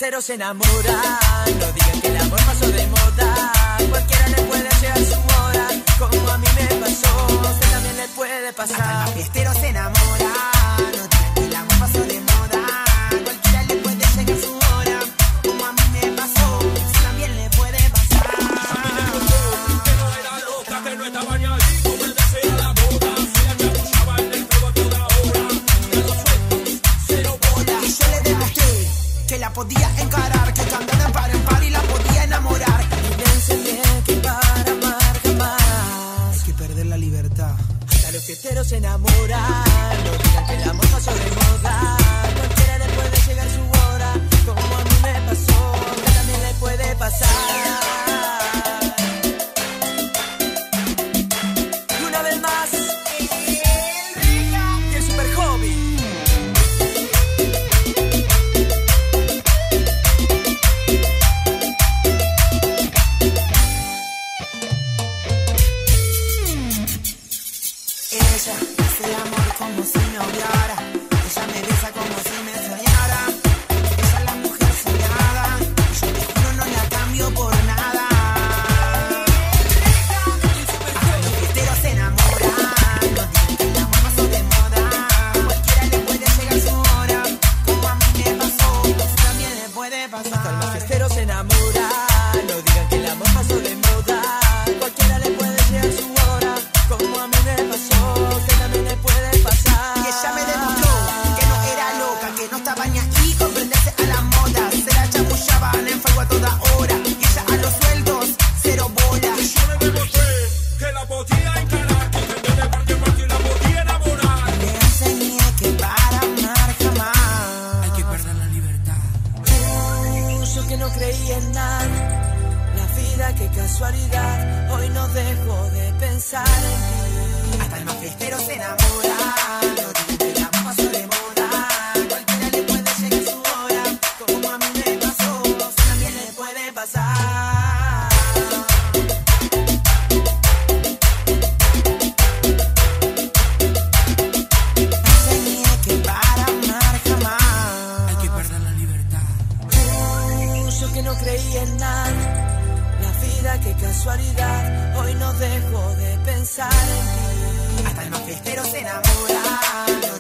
fiesteros se enamoran. No digan que el amor pasó de moda. Cualquiera le puede llegar su hora, como a mí me pasó, a usted también le puede pasar. Hasta los fiesteros se enamoran. No digan que el amor pasó de moda. Cualquiera le puede llegar su hora, como a mí me pasó, a usted también le puede pasar. Que no era loca, que no estaba ni allí, como el deseo la boda. Se la chapuchaba en el fuego a toda hora. Dedos sueltos, cero bola. Y yo le demostré que la podía encarar, que cambiando en par y la podía enamorar. Y le enseñé que para amar jamás hay que perder la libertad. hasta los fiesteros se enamoran. No digan que el amor pasó de moda. Cualquiera le puede llegar su hora, como a mí me pasó, a usted también le puede pasar. Y una vez más, y el Super Hobby. Ella hace el amor como si me odiara. Ella me besa como si me soñara. Ella es la mujer soñada. Y yo te juro no la cambio por nada. Hasta los fiesteros se enamoran. No digan que el amor pasó de moda. Cualquiera le puede llegar su hora, como a mí me pasó, a usted también le puede Hasta los pasar. fiesteros se enamoran. No digan que el amor pasó de moda. Cualquiera le puede llegar su hora, como a mí me pasó, a usted también le puede pasar. Y ella me demostró que no era loca, que no estaba ni aquí con prenderse a la moda. Se la chamullaban en fuego a toda hora. Y ella a los sueldos, cero bola. Y yo le demostré que la podía encarar, que cambió de parte y la podía enamorar. Le enseñé que para amar jamás Hay que perder la libertad. Yo que no creía en nada, la vida qué casualidad, hoy no dejo de pensar en ti. hasta el más fiestero se enamora. No digan que el amor pasó de moda. Cualquiera le puede llegar su hora, como a mí me pasó, a usted también le puede pasar. Enseñé que para amar jamás Hay que perder la libertad. Yo que no creía en nada, la vida qué casualidad, hoy no dejo de pensar en ti. hasta el más fiestero se enamora. No